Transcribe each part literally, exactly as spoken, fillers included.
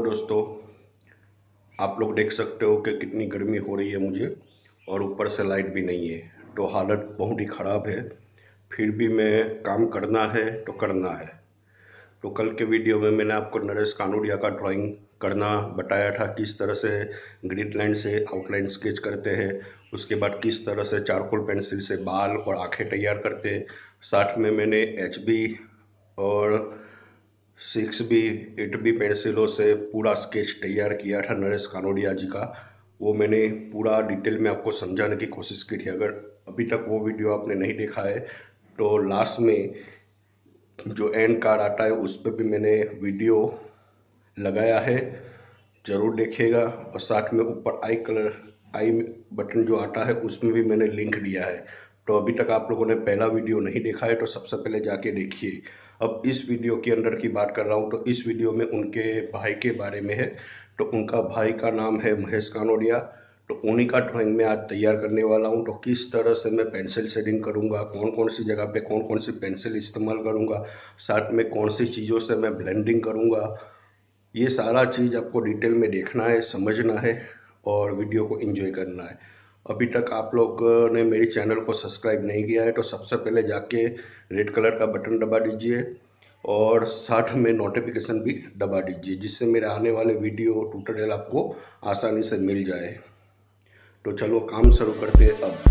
दोस्तों, आप लोग देख सकते हो कि कितनी गर्मी हो रही है मुझे और ऊपर से लाइट भी नहीं है, तो हालत बहुत ही ख़राब है। फिर भी मैं काम करना है तो करना है। तो कल के वीडियो में मैंने आपको नरेश कानोडिया का ड्राइंग करना बताया था, किस तरह से ग्रिड लाइन से आउटलाइन स्केच करते हैं, उसके बाद किस तरह से चारकोल पेंसिल से बाल और आंखें तैयार करते हैं। साथ में मैंने एच बी और सिक्स बी एट बी पेंसिलों से पूरा स्केच तैयार किया था नरेश कानोडिया जी का। वो मैंने पूरा डिटेल में आपको समझाने की कोशिश की थी। अगर अभी तक वो वीडियो आपने नहीं देखा है तो लास्ट में जो एंड कार्ड आता है उस पर भी मैंने वीडियो लगाया है, ज़रूर देखिएगा। और साथ में ऊपर आई कलर आई बटन जो आता है उसमें भी मैंने लिंक दिया है। तो अभी तक आप लोगों ने पहला वीडियो नहीं देखा है तो सबसे पहले जाके देखिए। अब इस वीडियो के अंदर की बात कर रहा हूँ तो इस वीडियो में उनके भाई के बारे में है। तो उनका भाई का नाम है महेश कानोडिया। तो उन्हीं का ड्राइंग मैं आज तैयार करने वाला हूँ। तो किस तरह से मैं पेंसिल शेडिंग करूँगा, कौन कौन सी जगह पे कौन कौन सी पेंसिल इस्तेमाल करूँगा, साथ में कौन सी चीज़ों से मैं ब्लेंडिंग करूँगा, ये सारा चीज़ आपको डिटेल में देखना है, समझना है और वीडियो को एंजॉय करना है। अभी तक आप लोग ने मेरे चैनल को सब्सक्राइब नहीं किया है तो सबसे पहले जाके रेड कलर का बटन दबा दीजिए और साथ में नोटिफिकेशन भी दबा दीजिए, जिससे मेरे आने वाले वीडियो ट्यूटोरियल आपको आसानी से मिल जाए। तो चलो काम शुरू करते हैं अब।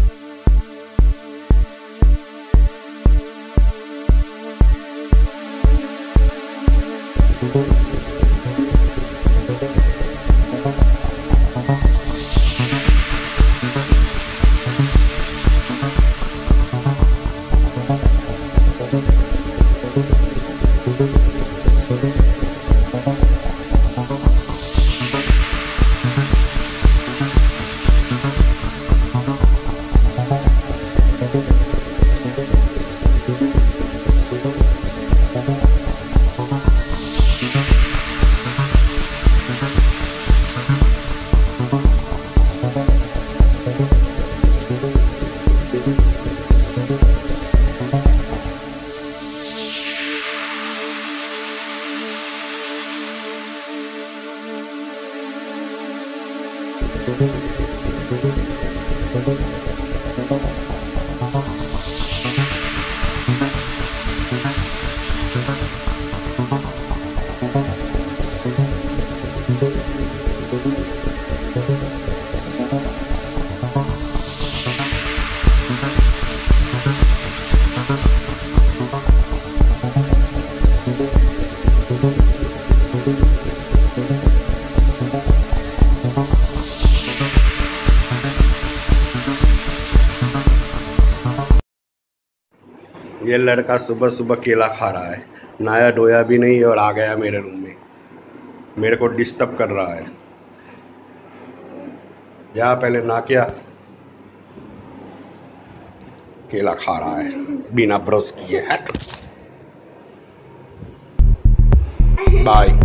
ये लड़का सुबह सुबह केला खा रहा है, नहाया धोया भी नहीं और आ गया मेरे रूम में, मेरे को डिस्टर्ब कर रहा है। या पहले ना क्या केला खा रहा है बिना ब्रश किए। हट बाय।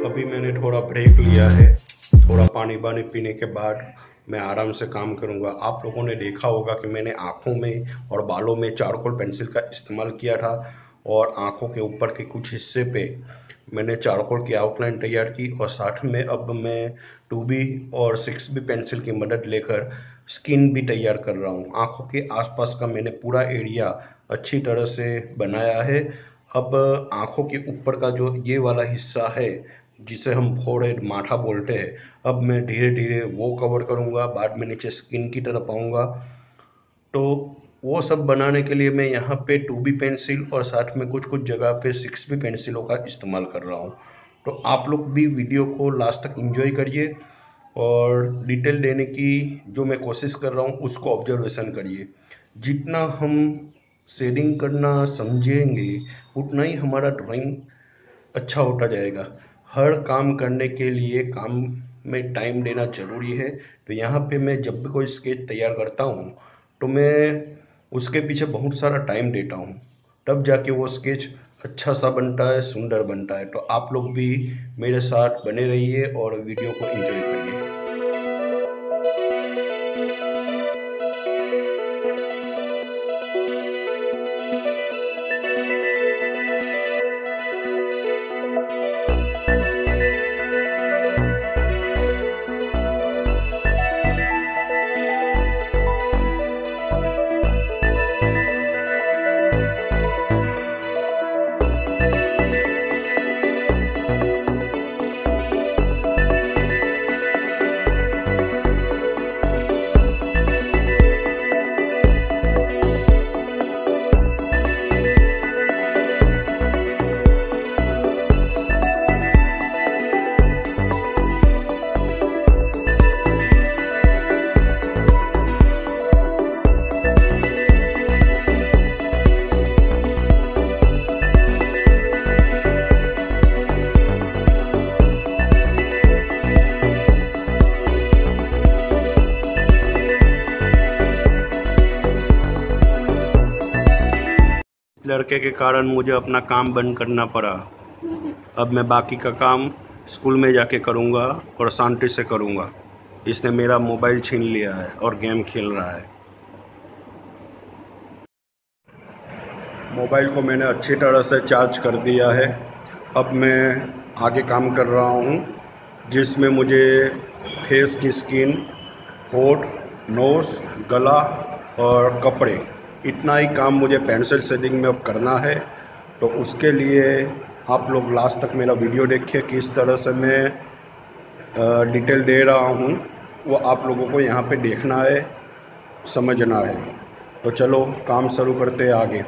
अभी मैंने थोड़ा ब्रेक लिया है, थोड़ा पानी वानी पीने के बाद मैं आराम से काम करूंगा। आप लोगों ने देखा होगा कि मैंने आँखों में और बालों में चारकोल पेंसिल का इस्तेमाल किया था और आँखों के ऊपर के कुछ हिस्से पे मैंने चारकोल की आउटलाइन तैयार की और साथ में अब मैं टू बी और सिक्स बी पेंसिल की मदद लेकर स्किन भी तैयार कर रहा हूँ। आँखों के आसपास का मैंने पूरा एरिया अच्छी तरह से बनाया है। अब आँखों के ऊपर का जो ये वाला हिस्सा है जिसे हम फोरहेड माथा बोलते हैं, अब मैं धीरे धीरे वो कवर करूँगा, बाद में नीचे स्किन की तरफ आऊँगा। तो वो सब बनाने के लिए मैं यहाँ पे टू बी पेंसिल और साथ में कुछ कुछ जगह पे सिक्स बी पेंसिलों का इस्तेमाल कर रहा हूँ। तो आप लोग भी वीडियो को लास्ट तक एंजॉय करिए और डिटेल देने की जो मैं कोशिश कर रहा हूँ उसको ऑब्जर्वेशन करिए। जितना हम शेडिंग करना समझेंगे उतना ही हमारा ड्राइंग अच्छा होता जाएगा। हर काम करने के लिए काम में टाइम देना जरूरी है। तो यहाँ पे मैं जब भी कोई स्केच तैयार करता हूँ तो मैं उसके पीछे बहुत सारा टाइम देता हूँ, तब जाके वो स्केच अच्छा सा बनता है, सुंदर बनता है। तो आप लोग भी मेरे साथ बने रहिए और वीडियो को एंजॉय करिए। लड़के के कारण मुझे अपना काम बंद करना पड़ा। अब मैं बाकी का काम स्कूल में जाके करूँगा और शांति से करूँगा। इसने मेरा मोबाइल छीन लिया है और गेम खेल रहा है। मोबाइल को मैंने अच्छी तरह से चार्ज कर दिया है। अब मैं आगे काम कर रहा हूँ जिसमें मुझे फेस की स्किन, होठ, नोज, गला और कपड़े, इतना ही काम मुझे पेंसिल शेडिंग में अब करना है। तो उसके लिए आप लोग लास्ट तक मेरा वीडियो देखिए, किस तरह से मैं डिटेल दे रहा हूँ वो आप लोगों को यहाँ पे देखना है, समझना है। तो चलो काम शुरू करते हैं आगे।